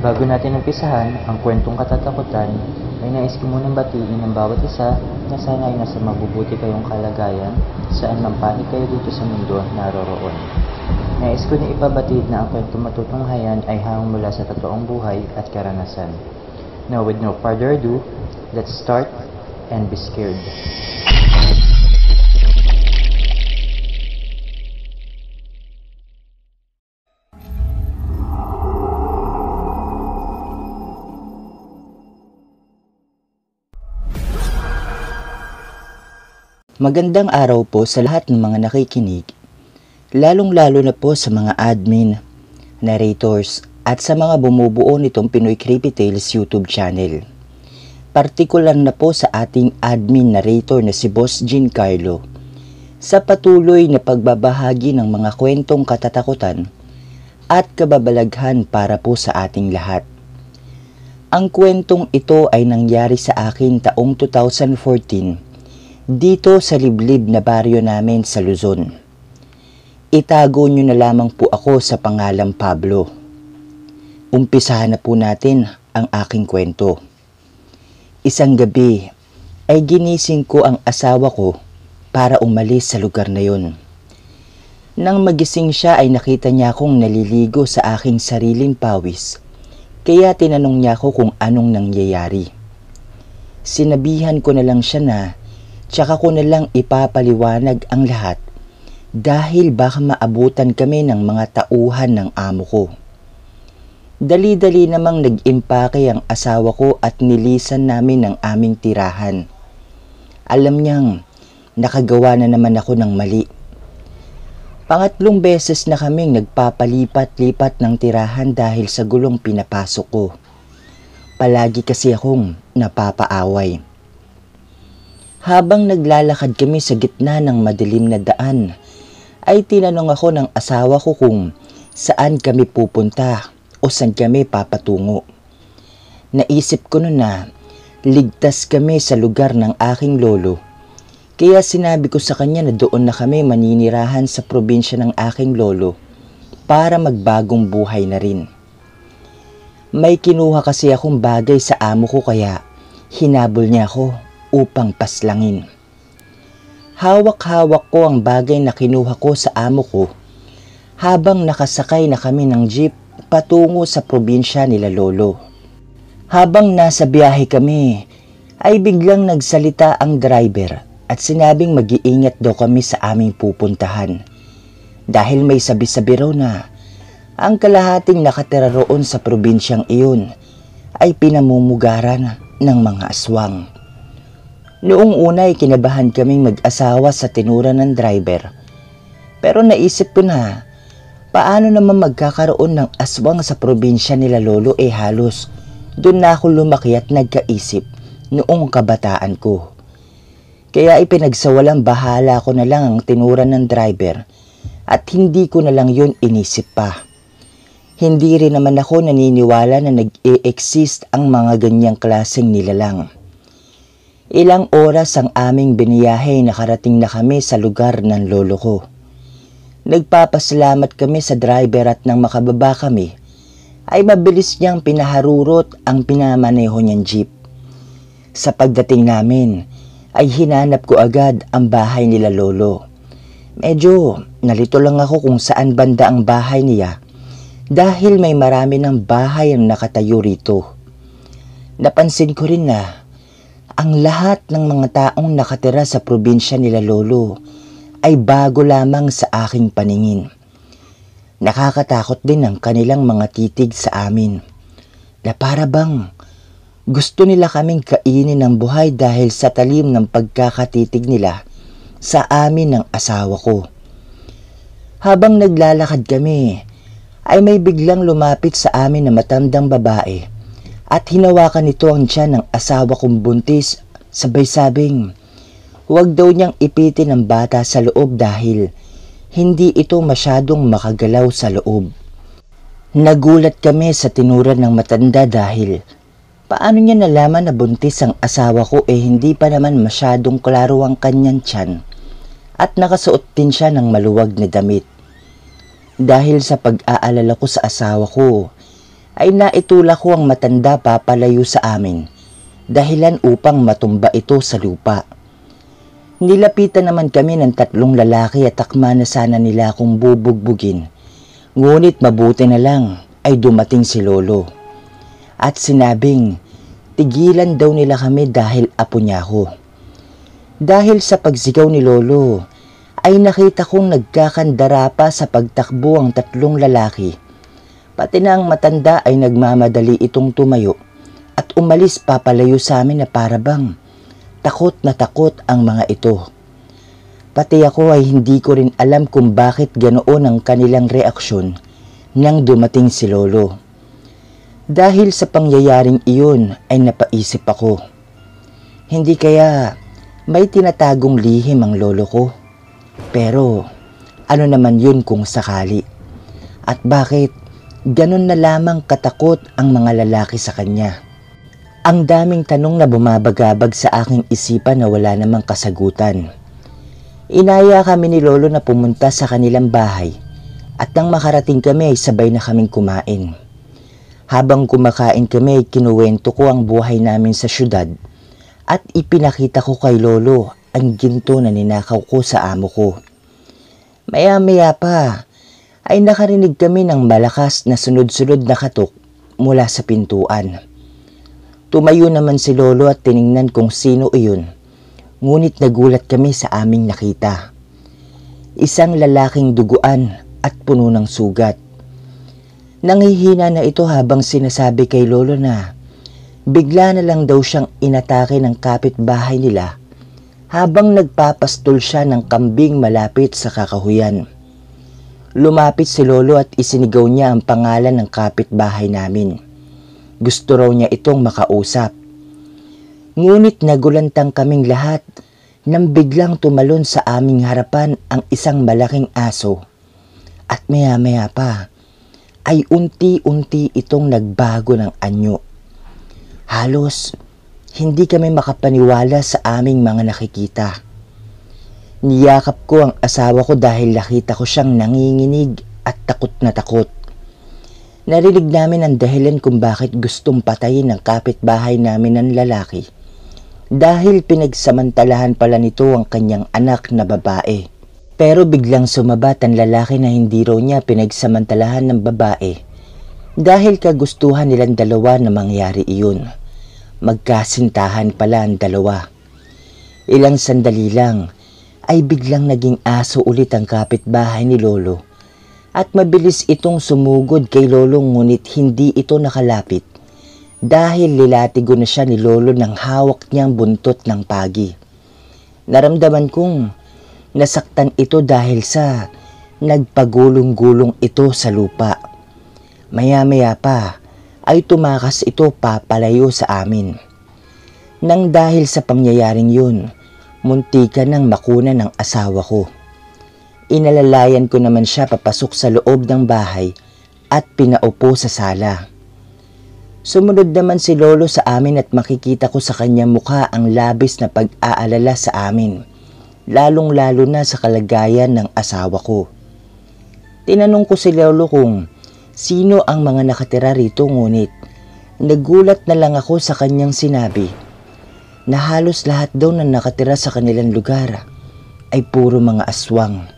Bago natin umpisahan ang kwentong katatakutan, ay nais ko munang batiin ang bawat isa na sana ay nasa mabubuti kayong kalagayan saan man panig kayo dito sa mundo naroroon. Nais ko na ipabatid na ang kwentong matutunghayan ay hanggang mula sa totoong buhay at karanasan. Now with no further ado, let's start and be scared. Magandang araw po sa lahat ng mga nakikinig, lalong-lalo na po sa mga admin, narrators, at sa mga bumubuo nitong Pinoy Creepy Tales YouTube channel. Partikular na po sa ating admin narrator na si Boss Giancarlo sa patuloy na pagbabahagi ng mga kwentong katatakutan at kababalaghan para po sa ating lahat. Ang kwentong ito ay nangyari sa akin taong 2014 dito sa liblib na baryo namin sa Luzon. Itago nyo na lamang po ako sa pangalang Pablo. Umpisahan na po natin ang aking kwento. Isang gabi ay ginising ko ang asawa ko para umalis sa lugar na yon. Nang magising siya ay nakita niya akong naliligo sa aking sariling pawis, kaya tinanong niya ako kung anong nangyayari. Sinabihan ko na lang siya na tsaka ko na lang ipapaliwanag ang lahat dahil baka maabutan kami ng mga tauhan ng amo ko. Dali-dali namang nag-impake ang asawa ko at nilisan namin ang aming tirahan. Alam niyang nakagawa na naman ako ng mali. Pangatlong beses na kaming nagpapalipat-lipat ng tirahan dahil sa gulong pinapasok ko. Palagi kasi akong napapaaway. Habang naglalakad kami sa gitna ng madilim na daan, ay tinanong ako ng asawa ko kung saan kami pupunta o saan kami papatungo. Naisip ko noon na ligtas kami sa lugar ng aking lolo, kaya sinabi ko sa kanya na doon na kami maninirahan sa probinsya ng aking lolo para magbagong buhay na rin. May kinuha kasi akong bagay sa amo ko kaya hinabol niya ako upang paslangin. Hawak-hawak ko ang bagay na kinuha ko sa amo ko habang nakasakay na kami ng jeep patungo sa probinsya nila lolo. Habang nasa biyahe kami ay biglang nagsalita ang driver at sinabing mag-iingat daw kami sa aming pupuntahan dahil may sabi-sabi raw na ang kalahating nakatira roon sa probinsyang iyon ay pinamumugaran ng mga aswang. Noong una ay kinabahan kaming mag-asawa sa tinura ng driver. Pero naisip ko na, paano naman magkakaroon ng aswang sa probinsya nila lolo halos doon na ako lumaki at nagkaisip noong kabataan ko. Kaya ipinagsawalang bahala ko na lang ang tinura ng driver at hindi ko na lang yun inisip pa. Hindi rin naman ako naniniwala na nag-e-exist ang mga ganyang klaseng nilalang. Ilang oras ang aming biniyahe nakarating na kami sa lugar ng lolo ko. Nagpapasalamat kami sa driver at nang makababa kami, ay mabilis niyang pinaharurot ang pinamaneho niyang jeep. Sa pagdating namin, ay hinanap ko agad ang bahay nila lolo. Medyo nalito lang ako kung saan banda ang bahay niya dahil may marami ng bahay ang nakatayo rito. Napansin ko rin na ang lahat ng mga taong nakatira sa probinsya nila lolo ay bago lamang sa aking paningin. Nakakatakot din ang kanilang mga titig sa amin na para bang gusto nila kaming kainin ng buhay dahil sa talim ng pagkakatitig nila sa amin ng asawa ko. Habang naglalakad kami ay may biglang lumapit sa amin na matandang babae at hinawakan nito ang tiyan ng asawa kong buntis, sabay sabing huwag daw niyang ipitin ang bata sa loob dahil hindi ito masyadong makagalaw sa loob. Nagulat kami sa tinura ng matanda dahil paano niya nalaman na buntis ang asawa ko hindi pa naman masyadong klaro ang kanyang tiyan at nakasuot din siya ng maluwag na damit. Dahil sa pag-aalala ko sa asawa ko, ay naitulak ko ang matanda papalayo sa amin, dahilan upang matumba ito sa lupa. Nilapitan naman kami ng 3 lalaki at takma na sana nila akong bubugbugin. Ngunit mabuti na lang ay dumating si Lolo. At sinabing, tigilan daw nila kami dahil apo niya ako. Dahil sa pagsigaw ni Lolo, ay nakita kong nagkakandara pa sa pagtakbo ang 3 lalaki. Pati na ang matanda ay nagmamadali itong tumayo at umalis papalayo sa amin na parabang takot na takot ang mga ito. Pati ako ay hindi ko rin alam kung bakit ganoon ang kanilang reaksyon nang dumating si Lolo. Dahil sa pangyayaring iyon ay napaisip ako, hindi kaya may tinatagong lihim ang lolo ko? Pero ano naman yun kung sakali? At bakit ganon na lamang katakot ang mga lalaki sa kanya? Ang daming tanong na bumabagabag sa aking isipan na wala namang kasagutan. Inaya kami ni Lolo na pumunta sa kanilang bahay at nang makarating kami ay sabay na kaming kumain. Habang kumakain kami ay kinuwento ko ang buhay namin sa syudad at ipinakita ko kay Lolo ang ginto na ninakaw ko sa amo ko. Maya-maya pa ay nakarinig kami ng malakas na sunod-sunod na katok mula sa pintuan. Tumayo naman si Lolo at tiningnan kung sino iyon, ngunit nagulat kami sa aming nakita. Isang lalaking duguan at puno ng sugat. Nangihina na ito habang sinasabi kay Lolo na bigla na lang daw siyang inatake ng kapitbahay nila habang nagpapastol siya ng kambing malapit sa kakahuyan. Lumapit si Lolo at isinigaw niya ang pangalan ng kapitbahay namin. Gusto raw niya itong makausap. Ngunit nagulantang kaming lahat nang biglang tumalon sa aming harapan ang isang malaking aso. At maya-maya pa ay unti-unti itong nagbago ng anyo. Halos hindi kami makapaniwala sa aming mga nakikita. Niyakap ko ang asawa ko dahil nakita ko siyang nanginginig at takot na takot. Narinig namin ang dahilan kung bakit gustong patayin ng kapitbahay namin ng lalaki. Dahil pinagsamantalahan pala nito ang kanyang anak na babae. Pero biglang sumabat ang lalaki na hindi raw niya pinagsamantalahan ng babae. Dahil kagustuhan nilang dalawa na mangyari iyon. Magkasintahan pala ang dalawa. Ilang sandali lang ay biglang naging aso ulit ang kapitbahay ni Lolo. At mabilis itong sumugod kay Lolo ngunit hindi ito nakalapit dahil lilatigo na siya ni Lolo ng hawak niyang buntot ng pagi. Naramdaman kong nasaktan ito dahil sa nagpagulong-gulong ito sa lupa. Maya-maya pa ay tumakas ito papalayo sa amin. Nang dahil sa pangyayaring yun, muntikan nang makuna ng asawa ko. Inalalayan ko naman siya papasok sa loob ng bahay at pinaupo sa sala. Sumunod naman si Lolo sa amin at makikita ko sa kanyang mukha ang labis na pag-aalala sa amin, lalong-lalo na sa kalagayan ng asawa ko. Tinanong ko si Lolo kung sino ang mga nakatira rito ngunit nagulat na lang ako sa kanyang sinabi na halos lahat daw na nakatira sa kanilang lugar ay puro mga aswang.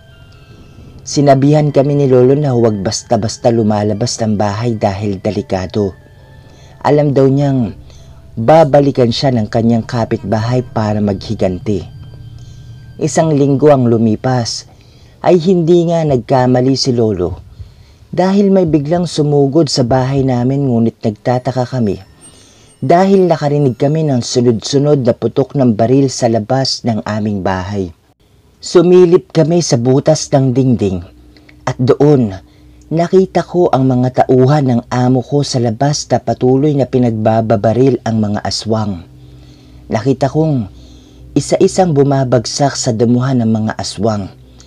Sinabihan kami ni Lolo na huwag basta-basta lumalabas ng bahay dahil delikado. Alam daw niyang babalikan siya ng kanyang kapitbahay para maghiganti. Isang linggo ang lumipas ay hindi nga nagkamali si Lolo dahil may biglang sumugod sa bahay namin ngunit nagtataka kami dahil nakarinig kami ng sunod-sunod na putok ng baril sa labas ng aming bahay. Sumilip kami sa butas ng dingding at doon nakita ko ang mga tauhan ng amo ko sa labas na patuloy na pinagbababaril ang mga aswang. Nakita kong isa-isang bumabagsak sa damuhan ng mga aswang.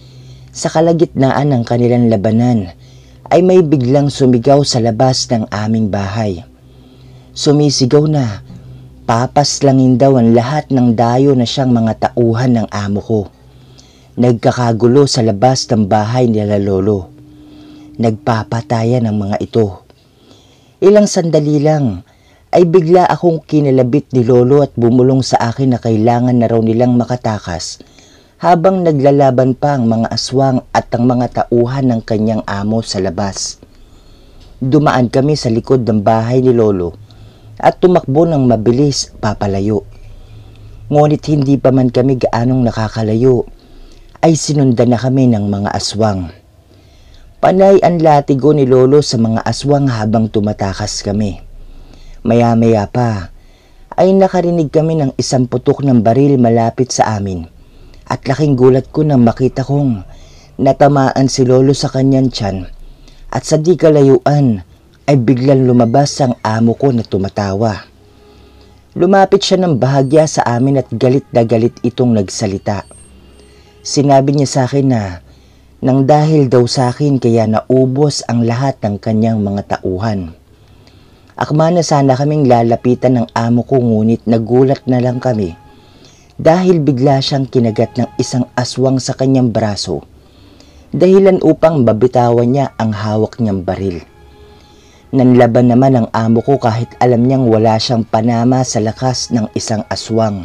Sa kalagitnaan ng kanilang labanan ay may biglang sumigaw sa labas ng aming bahay. Sumisigaw na papaslangin daw ang lahat ng dayo na siyang mga tauhan ng amo ko. Nagkakagulo sa labas ng bahay nila Lolo. Nagpapatayan ang mga ito. Ilang sandali lang ay bigla akong kinalabit ni Lolo at bumulong sa akin na kailangan na raw nilang makatakas habang naglalaban pa ang mga aswang at ang mga tauhan ng kanyang amo sa labas. Dumaan kami sa likod ng bahay ni Lolo at tumakbo ng mabilis papalayo. Ngunit hindi pa man kami gaanong nakakalayo ay sinundan na kami ng mga aswang. Panay ang latigo ni Lolo sa mga aswang habang tumatakas kami. Maya-maya pa ay nakarinig kami ng isang putok ng baril malapit sa amin at laking gulat ko nang makita kong natamaan si Lolo sa kanyang tiyan at sa di kalayuan ay biglang lumabas ang amo ko na tumatawa. Lumapit siya ng bahagya sa amin at galit na galit itong nagsalita. Sinabi niya sa akin na nang dahil daw sa akin kaya naubos ang lahat ng kanyang mga tauhan. Akma na sana kaming lalapitan ng amo ko ngunit nagulat na lang kami dahil bigla siyang kinagat ng isang aswang sa kanyang braso dahilan upang mabitawan niya ang hawak niyang baril. Nanlaban naman ang amo ko kahit alam niyang wala siyang panama sa lakas ng isang aswang.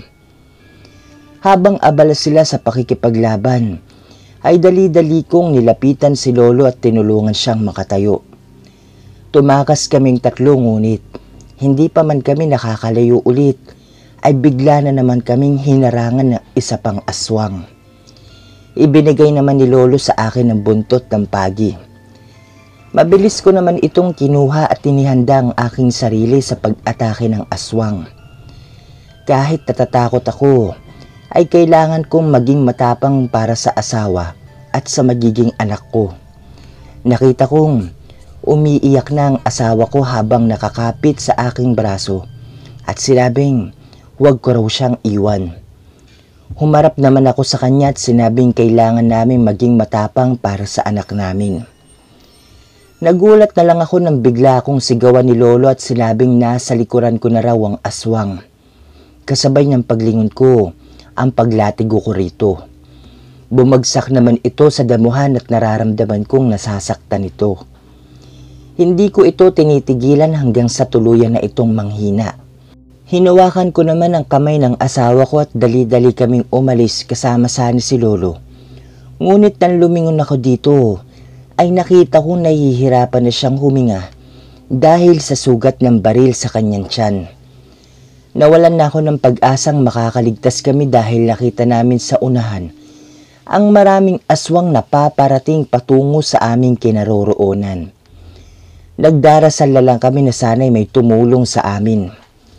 Habang abala sila sa pakikipaglaban, ay dali-dali kong nilapitan si Lolo at tinulungan siyang makatayo. Tumakas kaming tatlo ngunit hindi pa man kami nakakalayo ulit ay bigla na naman kaming hinarangan ng isa pang aswang. Ibinigay naman ni Lolo sa akin ang buntot ng pagi. Mabilis ko naman itong kinuha at tinihanda ang aking sarili sa pag-atake ng aswang. Kahit natatakot ako, ay kailangan kong maging matapang para sa asawa at sa magiging anak ko. Nakita kong umiiyak na ang asawa ko habang nakakapit sa aking braso at sinabing huwag ko raw siyang iwan. Humarap naman ako sa kanya at sinabing kailangan namin maging matapang para sa anak namin. Nagulat na lang ako nang bigla akong sigawan ni Lolo at sinabing nasa likuran ko na raw ang aswang. Kasabay ng paglingon ko, ang paglatigo ko rito. Bumagsak naman ito sa damuhan at nararamdaman kong nasasaktan ito. Hindi ko ito tinitigilan hanggang sa tuluyan na itong manghina. Hinawakan ko naman ang kamay ng asawa ko at dali-dali kaming umalis kasama sana si Lolo. Ngunit nang lumingon ako dito, ay nakita kong nahihirapan na siyang huminga dahil sa sugat ng baril sa kanyang tiyan. Nawalan na ako ng pag-asang makakaligtas kami dahil nakita namin sa unahan ang maraming aswang na paparating patungo sa aming kinaroroonan. Nagdarasal na lang kami na sana'y may tumulong sa amin.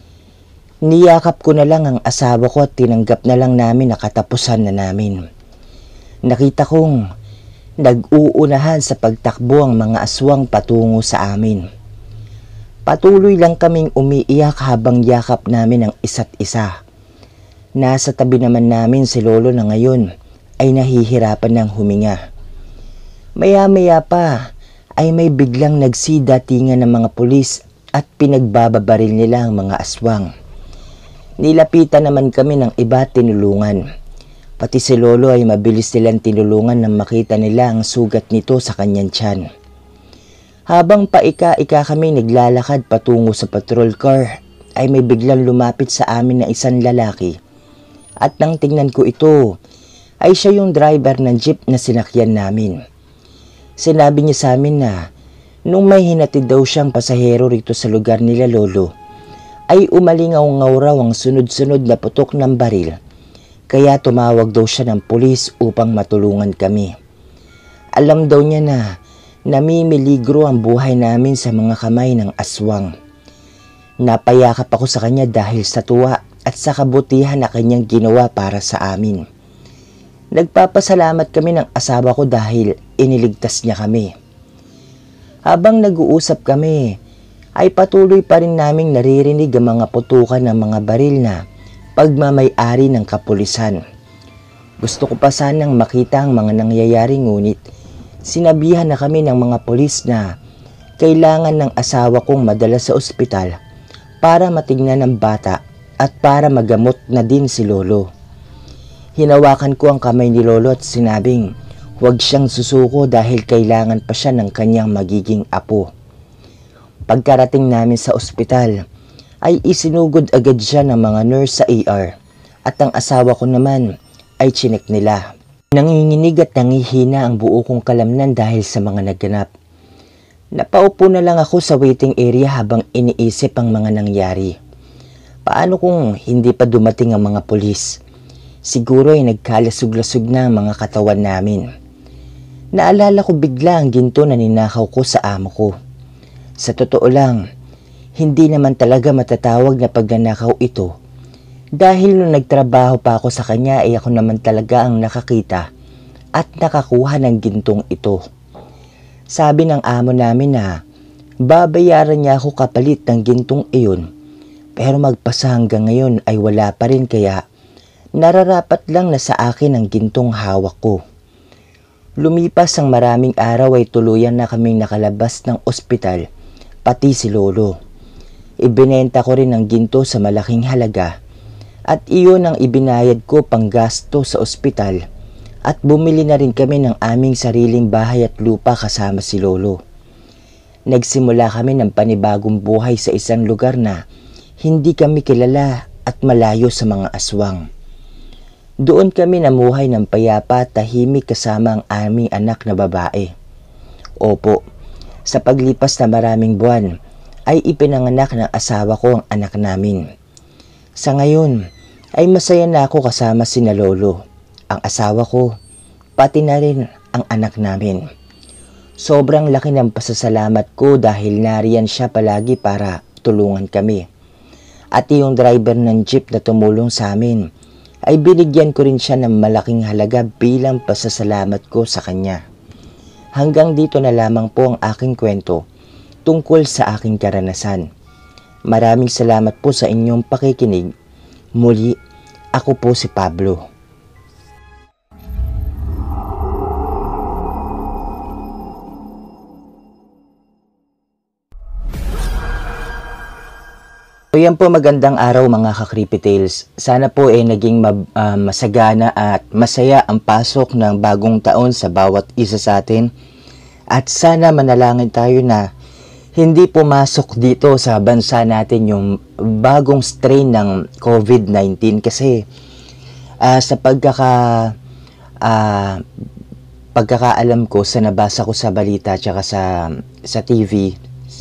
Niyakap ko na lang ang asawa ko at tinanggap na lang namin na katapusan na namin. Nakita kong nag-uunahan sa pagtakbo ang mga aswang patungo sa amin. Patuloy lang kaming umiiyak habang yakap namin ang isa't isa. Nasa tabi naman namin si Lolo na ngayon ay nahihirapan ng huminga. Maya-maya pa ay may biglang nagsidatingan ng mga pulis at pinagbababaril nila ang mga aswang. Nilapitan naman kami ng iba at tinulungan. Pati si Lolo ay mabilis nilang tinulungan nang makita nila ang sugat nito sa kanyang tiyan. Habang paika-ika kami naglalakad patungo sa patrol car, ay may biglang lumapit sa amin na isang lalaki. At nang tingnan ko ito, ay siya yung driver ng jeep na sinakyan namin. Sinabi niya sa amin na nung may hinatid daw siyang pasahero rito sa lugar nila Lolo, ay umalingaw-ngaw raw ang sunod-sunod na putok ng baril. Kaya tumawag daw siya ng pulis upang matulungan kami. Alam daw niya na namimiligro ang buhay namin sa mga kamay ng aswang. Napayakap ako sa kanya dahil sa tuwa at sa kabutihan na kanyang ginawa para sa amin. Nagpapasalamat kami ng asawa ko dahil iniligtas niya kami. Habang nag-uusap kami, ay patuloy pa rin naming naririnig ang mga putukan ng mga baril na pagmamay-ari ng kapulisan. Gusto ko pa sanang makita ang mga nangyayari ngunit sinabihan na kami ng mga pulis na kailangan ng asawa kong madala sa ospital para matingnan ang bata at para magamot na din si Lolo. Hinawakan ko ang kamay ni Lolo at sinabing huwag siyang susuko dahil kailangan pa siya ng kanyang magiging apo. Pagkarating namin sa ospital, ay isinugod agad siya ng mga nurse sa ER at ang asawa ko naman ay chinek nila. Nanginginig at nangihina ang buo kong kalamnan dahil sa mga naganap. Napaupo na lang ako sa waiting area habang iniisip ang mga nangyari. Paano kung hindi pa dumating ang mga pulis? Siguro ay nagkalasog-lasog na ang mga katawan namin. Naalala ko bigla ang ginto na ninakaw ko sa amo ko. Sa totoo lang, hindi naman talaga matatawag na pagnanakaw ito dahil nung nagtrabaho pa ako sa kanya ay ako naman talaga ang nakakita at nakakuha ng gintong ito. Sabi ng amo namin na babayaran niya ako kapalit ng gintong iyon, pero magpasa hanggang ngayon ay wala pa rin, kaya nararapat lang na sa akin ang gintong hawak ko. Lumipas ang maraming araw ay tuluyan na kaming nakalabas ng ospital, pati si Lolo. Ibinenta ko rin ang ginto sa malaking halaga at iyon ang ibinayad ko pang gasto sa ospital, at bumili na rin kami ng aming sariling bahay at lupa kasama si Lolo. Nagsimula kami ng panibagong buhay sa isang lugar na hindi kami kilala at malayo sa mga aswang. Doon kami namuhay ng payapa at tahimik kasama ang aming anak na babae. Opo, sa paglipas na maraming buwan, ay ipinanganak ng asawa ko ang anak namin. Sa ngayon, ay masaya na ako kasama sina Lolo, ang asawa ko, pati na rin ang anak namin. Sobrang laki ng pasasalamat ko dahil nariyan siya palagi para tulungan kami. At yung driver ng jeep na tumulong sa amin, ay binigyan ko rin siya ng malaking halaga bilang pasasalamat ko sa kanya. Hanggang dito na lamang po ang aking kwento tungkol sa aking karanasan. Maraming salamat po sa inyong pakikinig. Muli, ako po si Pablo. So yan po, magandang araw mga ka-Creepy Tales. Sana po naging masagana at masaya ang pasok ng bagong taon sa bawat isa sa atin. At sana manalangin tayo na hindi pumasok dito sa bansa natin yung bagong strain ng COVID-19 kasi sa pagkakaalam ko, sa nabasa ko sa balita at sa TV,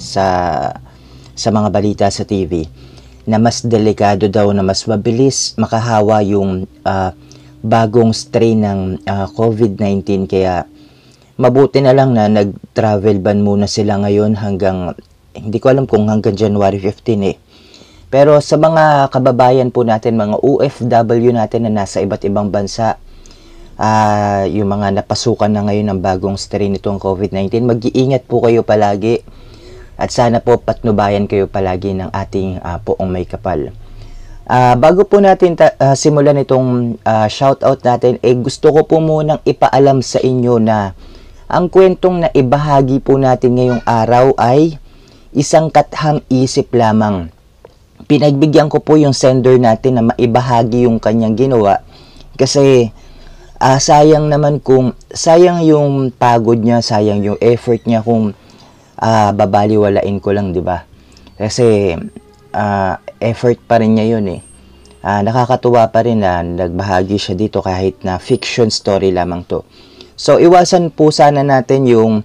sa mga balita sa TV, na mas delikado daw, na mas mabilis makahawa yung bagong strain ng COVID-19, kaya mabuti na lang na nag-travel ban muna sila ngayon hanggang, hindi ko alam kung hanggang January 15 Pero sa mga kababayan po natin, mga OFW natin na nasa iba't ibang bansa, yung mga napasukan na ngayon ng bagong strain nitong COVID-19, mag-iingat po kayo palagi at sana po patnubayan kayo palagi ng ating poong may kapal. Bago po natin simulan itong shoutout natin, gusto ko po munang ipaalam sa inyo na ang kwentong na ibahagi po natin ngayong araw ay isang kathang isip lamang. Pinagbigyan ko po yung sender natin na maibahagi yung kanyang ginawa kasi sayang naman sayang yung pagod niya, sayang yung effort niya kung babaliwalain ko lang, di ba? Kasi effort pa rin niya yun nakakatuwa pa rin na nagbahagi siya dito kahit na fiction story lamang to. So, iwasan po sana natin yung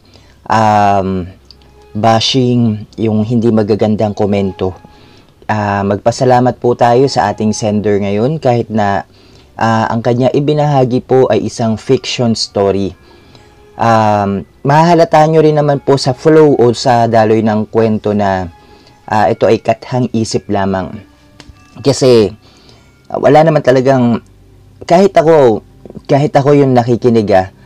bashing, yung hindi magagandang komento. Magpasalamat po tayo sa ating sender ngayon kahit na ang kanya ibinahagi po ay isang fiction story. Mahalata nyo rin naman po sa flow o sa daloy ng kwento na ito ay kathang isip lamang. Kasi wala naman talagang, kahit ako yung nakikinig,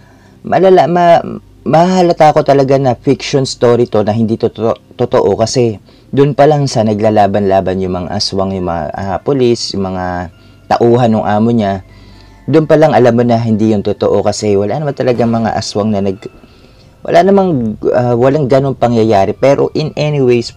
mahalata ko talaga na fiction story to, na hindi totoo kasi doon pa lang sa naglalaban-laban yung mga aswang, yung mga pulis, yung mga tauhan ng amo niya, doon pa lang alam mo na hindi yung totoo kasi wala naman talaga mga aswang na walang ganong pangyayari. Pero in anyways,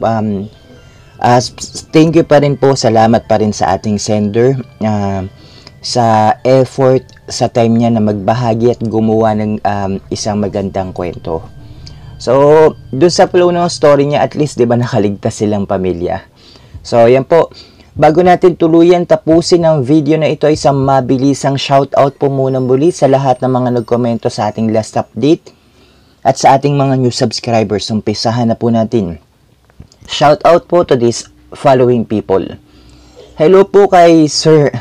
thank you pa rin po, salamat pa rin sa ating sender sa effort, sa time niya na magbahagi at gumawa ng isang magandang kwento. So, dun sa flow ng story niya, at least, di ba, nakaligtas silang pamilya. So, yan po. Bago natin tuluyan tapusin ang video na ito, isang mabilisang shoutout po muna muli sa lahat ng mga nagkomento sa ating last update at sa ating mga new subscribers. Umpisahan na po natin. Shoutout po to these following people. Hello po kay Sir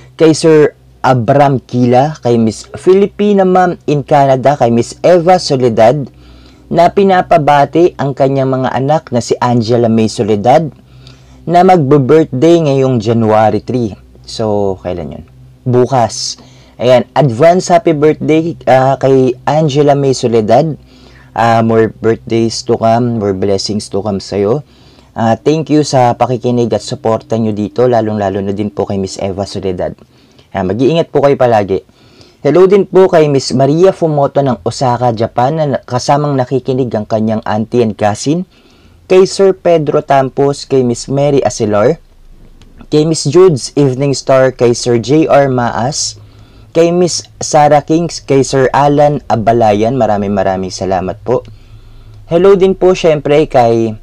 Abram Kila, kay Miss Filipina Ma'am in Canada, kay Miss Eva Soledad, na pinapabati ang kanyang mga anak na si Angela May Soledad na magbe-birthday ngayong January 3. So, kailan yun? Bukas. Ayan, advance happy birthday kay Angela May Soledad. More birthdays to come, more blessings to come sa'yo. Thank you sa pakikinig at suporta nyo dito, lalong-lalo na din po kay Miss Eva Soledad. Mag-iingat po kayo palagi. Hello din po kay Miss Maria Fumoto ng Osaka, Japan, na kasamang nakikinig ang kanyang auntie and cousin. Kay Sir Pedro Tampos, kay Miss Mary Asilar, kay Miss Jude's Evening Star, kay Sir J.R. Maas, kay Miss Sarah Kings, kay Sir Alan Abalayan, maraming salamat po. Hello din po syempre kay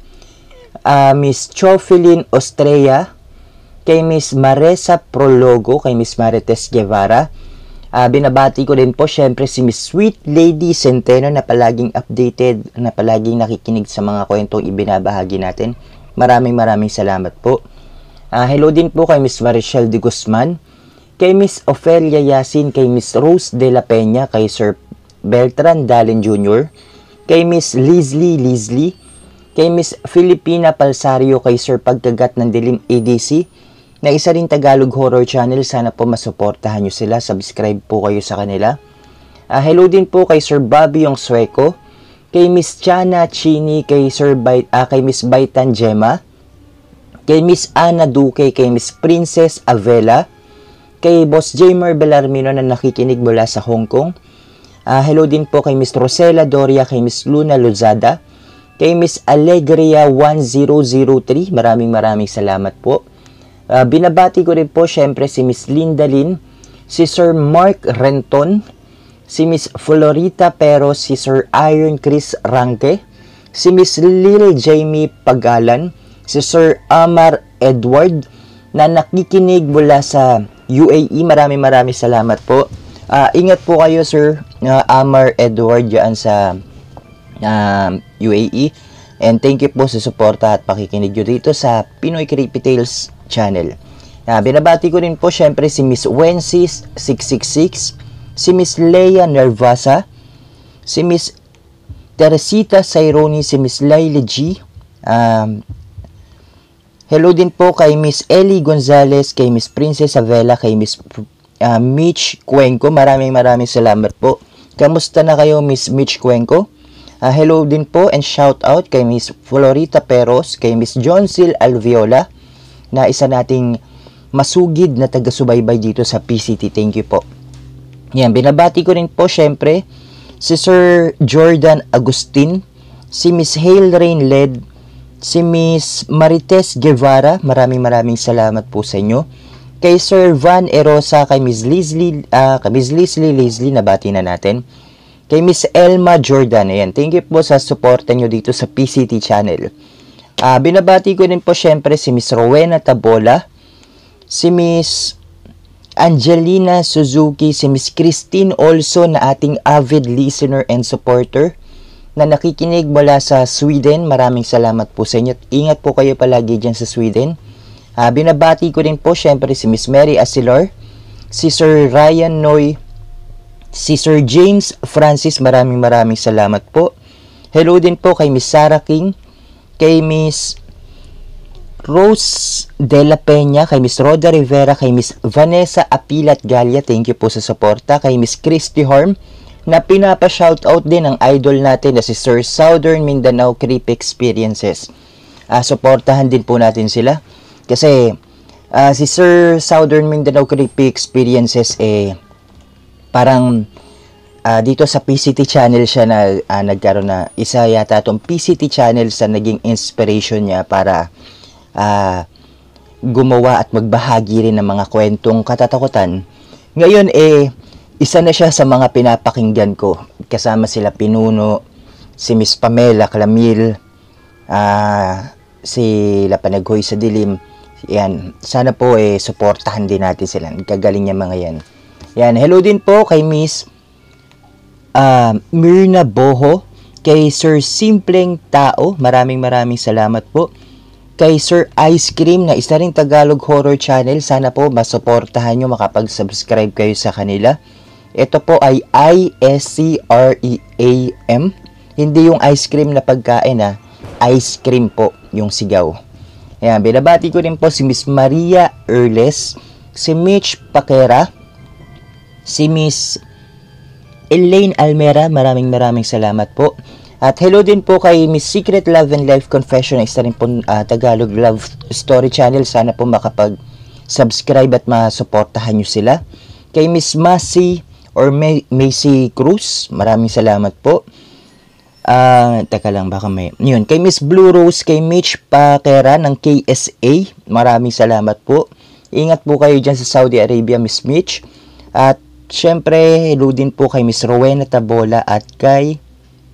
Miss Chofelyn Ostrea, kay Miss Maresa Prologo, kay Miss Marites Guevara. Binabati ko din po syempre si Miss Sweet Lady Centeno na palaging updated, na palaging nakikinig sa mga kwentong ibinabahagi natin. Maraming salamat po. Hello din po kay Miss Marichelle de Guzman, kay Miss Ofelia Yasin, kay Miss Rose de la Peña, kay Sir Beltran Dalen Jr., kay Miss Leslie, kay Miss Filipina Palsario, kay Sir Pagkagat ng Dilim ADC, na isa rin Tagalog horror channel. Sana po masuportahan nyo sila. Subscribe po kayo sa kanila. Hello din po kay Sir Bobby yung Sueco, kay Miss Chana Chini, kay Miss Baitan Gemma, kay Miss Ana Duque, kay Miss Princess Avela, kay Boss Jamer Belarmino na nakikinig mula sa Hong Kong. Hello din po kay Miss Rosela Doria, kay Miss Luna Lozada, kay Miss Alegria 1003. Maraming salamat po. Binabati ko rin po syempre si Miss Linda Lin, si Sir Mark Renton, si Miss Florita Pero, si Sir Iron Chris Ranke, si Miss Lil Jamie Pagalan, si Sir Amar Edward na nakikinig mula sa UAE. Maraming salamat po. Ingat po kayo Sir Amar Edward dyan sa UAE. And thank you po sa suporta at pakikinig nyo dito sa Pinoy Creepy Tales channel. Binabati ko rin po syempre si Miss Wences 666, si Miss Leia Nervasa, si Miss Teresita Saironi, si Miss Laila G. Hello din po kay Miss Ellie Gonzalez, kay Miss Princess Avela, kay Miss Mitch Cuenco. Maraming salamat po. Kamusta na kayo Miss Mitch Cuenco? Hello din po and shout out kay Miss Florita Peros, kay Miss Joncil Alviola, na isa nating masugid na taga-subaybay dito sa PCT. Thank you po. Yan, binabati ko rin po syempre si Sir Jordan Agustin, si Miss Hale Rain Led, si Miss Marites Guevara. Maraming salamat po sa inyo. Kay Sir Van Erosa, kay Miss Leslie, nabati na natin. Kay Miss Elma Jordan, ayan, thank you po sa suporta nyo dito sa PCT channel. Binabati ko din po syempre si Miss Rowena Tabola, si Miss Angelina Suzuki, si Miss Christine also na ating avid listener and supporter na nakikinig mula sa Sweden. Maraming salamat po sa inyo. Ingat po kayo palagi dyan sa Sweden. Binabati ko din po syempre si Miss Mary Asilar, si Sir Ryan Noy, si Sir James Francis. Maraming salamat po. Hello din po kay Miss Sarah King, kay Miss Rose de la Peña, kay Miss Roda Rivera, kay Miss Vanessa Apilat Galia. Thank you po sa suporta. Kay Miss Christy Horm na pinapa-shoutout din ang idol natin na si Sir Southern Mindanao Creepy Experiences. Suportahan din po natin sila kasi si Sir Southern Mindanao Creepy Experiences parang dito sa PCT channel siya na nagkaroon na isa yata itong PCT channel sa naging inspiration niya para gumawa at magbahagi rin ng mga kwentong katatakutan. Ngayon isa na siya sa mga pinapakinggan ko kasama sila Pinuno, si Miss Pamela Clamil, si Lapanaghoy sa Dilim. Yan, sana po suportahan din natin sila. Nagkagaling yung mga yan. Yan, hello din po kay Miss Myrna Boho, kay Sir Simpleng Tao, maraming salamat po. Kay Sir Ice Cream na isa ring Tagalog horror channel, sana po masuportahan nyo, makapag-subscribe kayo sa kanila. Ito po ay ISCREAM, hindi yung ice cream na pagkain ice cream po yung sigaw. Ayan, binabati ko rin po si Miss Maria Erles, si Mitch Paquera, si Miss Elaine Almera, maraming salamat po. At hello din po kay Miss Secret Love and Life Confession, isa rin po Tagalog Love Story Channel. Sana po makapag-subscribe at masuportahan nyo sila. Kay Miss Macy or Macy Cruz, maraming salamat po. Teka lang, baka may... Yun, kay Miss Blue Rose, kay Mitch Paquera ng KSA, maraming salamat po. Ingat po kayo dyan sa Saudi Arabia, Miss Mitch. At syempre, hello din po kay Miss Rowena Tabola at kay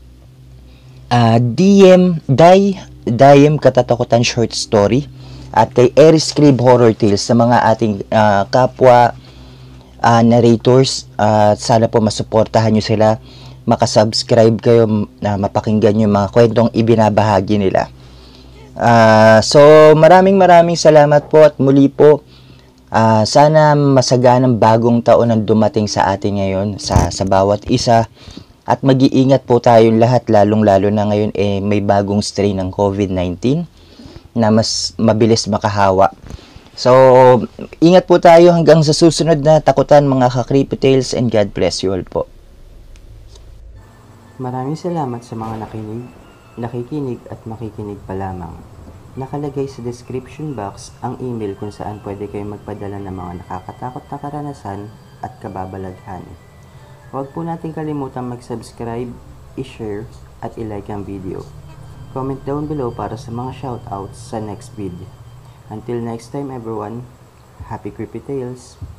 Diem Katatakutan Short Story at kay Eris Crib Horror Tales, sa mga ating kapwa narrators. Sana po masuportahan nyo sila, makasubscribe kayo na mapakinggan yung mga kwentong ibinabahagi nila. So maraming salamat po at muli po sana masaganang bagong taon ang dumating sa atin ngayon sa bawat isa. At mag-iingat po tayong lahat, lalong-lalo na ngayon may bagong strain ng COVID-19 na mas mabilis makahawa. So, ingat po tayo hanggang sa susunod na takutan, mga ka-Creepy Tales, and God bless you all po. Maraming salamat sa mga nakikinig at makikinig pa lamang. Nakalagay sa description box ang email kung saan pwede kayong magpadala ng mga nakakatakot na karanasan at kababalaghan. Huwag po natin kalimutan mag-subscribe, i-share, at i-like ang video. Comment down below para sa mga shoutouts sa next video. Until next time everyone, happy Creepy Tales!